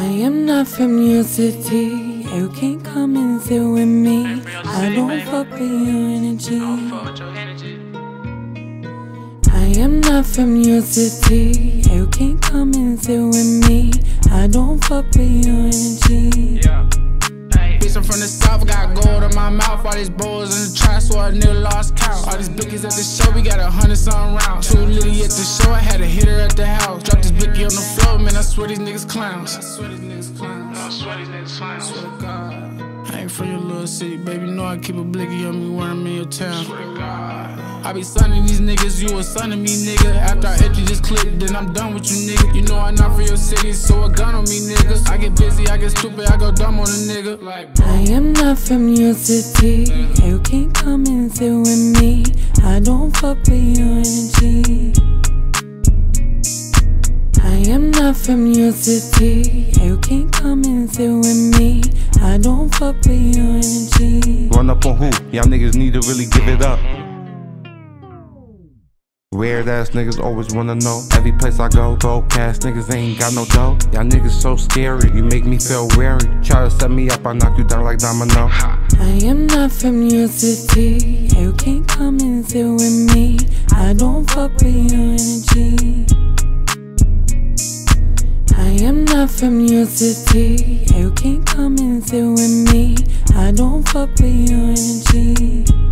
I am not from your city. You can't come and sit with me. I don't fuck with your energy. I am not from your city. You can't come and sit with me. I don't fuck with your energy. Bitch, I'm from the south, got gold in my mouth. All these bowls in the trash, so a nigga lost count. All these blickies at the show, we got 100-something rounds. Too litty at the show, I had to hit her at the house. Drop this blicky on the floor, man, I swear these niggas clowns. I swear these niggas clowns. I swear to God. I ain't from your little city, baby, know I keep a blicky on me when I'm in your town. Swear to God. I be sunning these niggas, you a son of me, nigga. After I empty this clip, then I'm done with you, nigga. You know I'm not from your city, so a gun on me, niggas. I get busy, I get stupid, I go dumb on a nigga. I am not from your city. You can't come and sit with me. I don't fuck with your energy. I am not from your city. You can't come and sit with me. I don't fuck with your energy. Run up on who? Y'all niggas need to really give it up. Weird ass niggas always wanna know. Every place I go, broke ass niggas ain't got no dough. Y'all niggas so scary, you make me feel wary. Try to set me up, I knock you down like domino. I am not from your city. You can't come and sit with me. I don't fuck with your energy. I am not from your city. You can't come and sit with me. I don't fuck with your energy.